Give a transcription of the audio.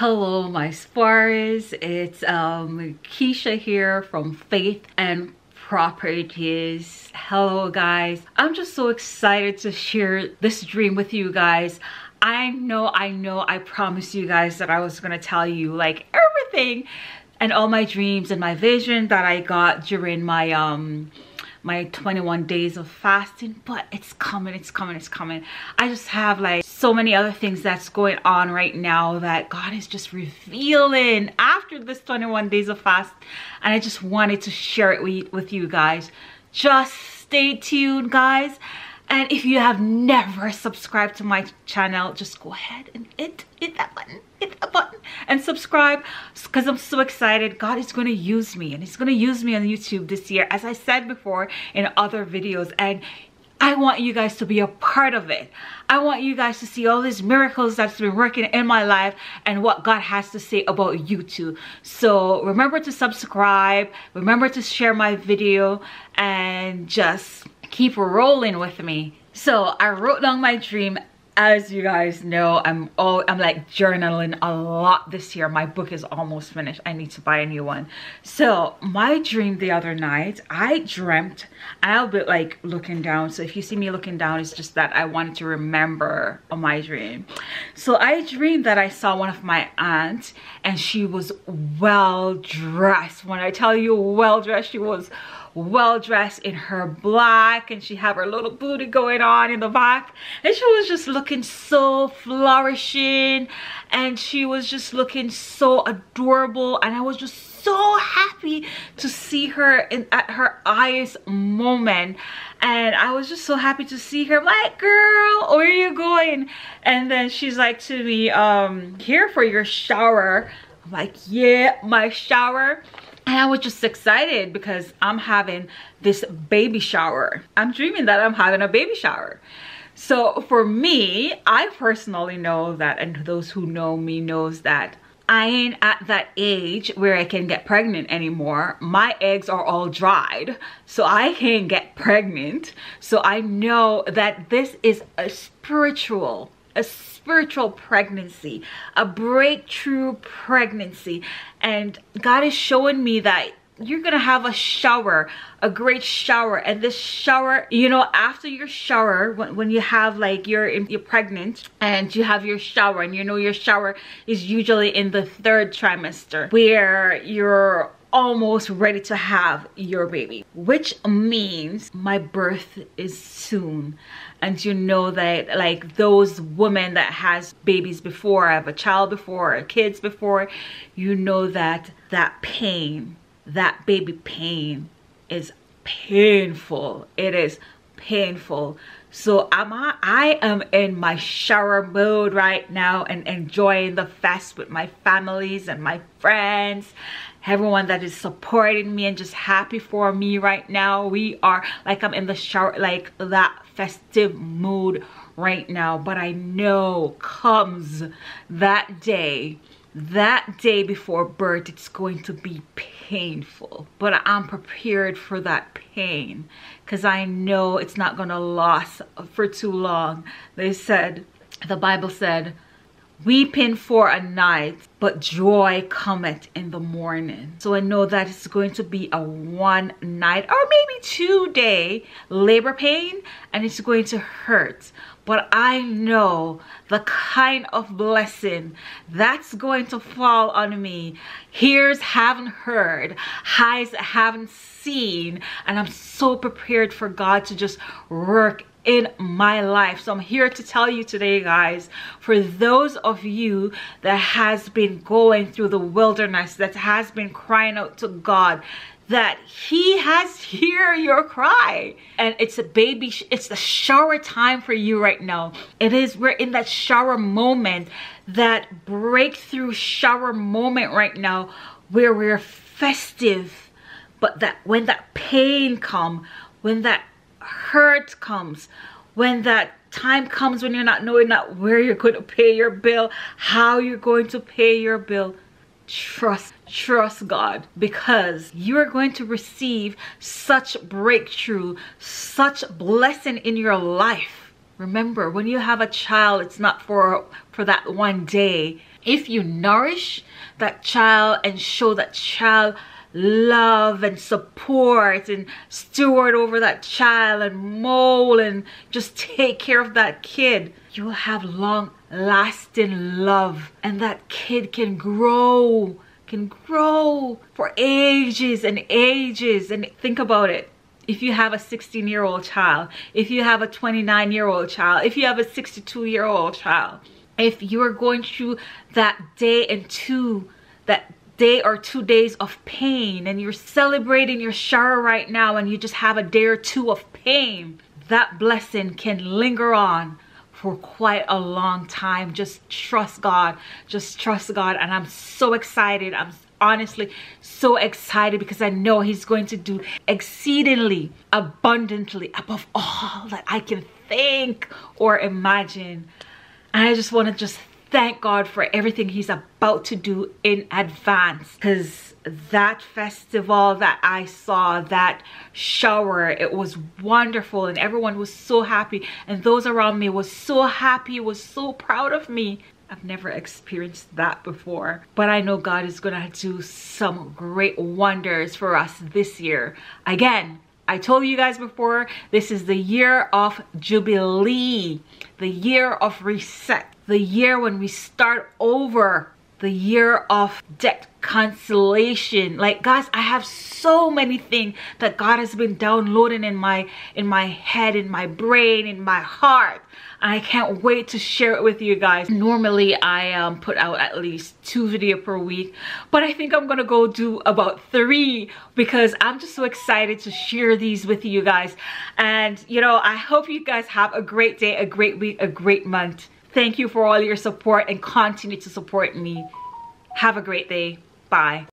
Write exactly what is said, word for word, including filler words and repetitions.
Hello, my Sparies. It's um, Keisha here from Faith and Properties. Hello, guys. I'm just so excited to share this dream with you guys. I know, I know, I promised you guys that I was gonna tell you like everything and all my dreams and my vision that I got during my um my twenty-one days of fasting, but it's coming, it's coming, it's coming. I just have like so many other things that's going on right now that God is just revealing after this twenty-one days of fast, and I just wanted to share it with, with you guys. Just stay tuned, guys. And if you have never subscribed to my channel, just go ahead and hit, hit that button, hit that button and subscribe, because I'm so excited. God is going to use me, and he's going to use me on YouTube this year, as I said before in other videos. And I want you guys to be a part of it. I want you guys to see all these miracles that's been working in my life and what God has to say about you too. So remember to subscribe, remember to share my video, and just keep rolling with me. So I wrote down my dream. As you guys know, I'm all I'm like journaling a lot this year. My book is almost finished. I need to buy a new one. So my dream the other night, I dreamt, and I'll be like looking down. So if you see me looking down, it's just that I wanted to remember my dream. So I dreamed that I saw one of my aunts, and she was well dressed. When I tell you well dressed, she was well dressed in her black, and she had her little booty going on in the back, and she was just looking so flourishing, and she was just looking so adorable, and I was just so happy to see her in at her highest moment. And I was just so happy to see her. I'm like, girl, where are you going? And then she's like to me, um here for your shower. I'm like, yeah, my shower. And I was just excited because I'm having this baby shower. I'm dreaming that I'm having a baby shower. So for me, I personally know that, and those who know me knows that I ain't at that age where I can get pregnant anymore. My eggs are all dried, so I can't get pregnant. So I know that this is a spiritual a spiritual pregnancy, a breakthrough pregnancy. And God is showing me that you're gonna have a shower, a great shower. And this shower, you know, after your shower, when, when you have like you're you're pregnant and you have your shower, and you know your shower is usually in the third trimester, where you're almost ready to have your baby, which means my birth is soon. And you know that like those women that has babies before, have a child before, or kids before, you know that that pain, that baby pain is painful. It is painful. So I'm I am in my shower mode right now, and enjoying the fast with my families and my friends, everyone that is supporting me and just happy for me right now. We are like, I'm in the shower, like that festive mood right now. But I know comes that day, that day before birth, it's going to be painful, but I'm prepared for that pain because I know it's not gonna last for too long. They said, the Bible said, weeping for a night, but joy cometh in the morning. So I know that it's going to be a one night or maybe two day labor pain, and it's going to hurt. But I know the kind of blessing that's going to fall on me. Ears haven't heard, eyes haven't seen, and I'm so prepared for God to just work in my life. So I'm here to tell you today, guys, for those of you that has been going through the wilderness, that has been crying out to God, that he has heard your cry. And it's a baby, it's the shower time for you right now. It is, we're in that shower moment, that breakthrough shower moment right now, where we're festive. But that when that pain comes, when that hurt comes, when that time comes when you're not knowing not where you're going to pay your bill, how you're going to pay your bill, trust trust God, because you're going to receive such breakthrough, such blessing in your life. Remember, when you have a child, it's not for for that one day. if you nourish that child and show that child love and support and steward over that child and mold and just take care of that kid, you will have long lasting love, and that kid can grow can grow for ages and ages. And think about it. If you have a sixteen year old child, if you have a twenty-nine year old child, if you have a sixty-two year old child, if you're going through that day and two, that day or two days of pain, and you're celebrating your shower right now and you just have a day or two of pain, that blessing can linger on for quite a long time. Just trust God. Just trust God. And I'm so excited. I'm honestly so excited because I know he's going to do exceedingly abundantly above all that I can think or imagine. And I just want to just thank God for everything he's about to do in advance, because that festival that I saw, that shower, it was wonderful and everyone was so happy, and those around me was so happy, was so proud of me. I've never experienced that before, but I know God is gonna do some great wonders for us this year. Again, I told you guys before, this is the year of Jubilee, the year of reset, the year when we start over, the year of debt cancellation. Like, guys, I have so many things that God has been downloading in my in my head, in my brain, in my heart. I can't wait to share it with you guys. Normally I um, put out at least two videos per week, but I think I'm gonna go do about three because I'm just so excited to share these with you guys. And you know, I hope you guys have a great day, a great week, a great month. Thank you for all your support and continue to support me. Have a great day. Bye.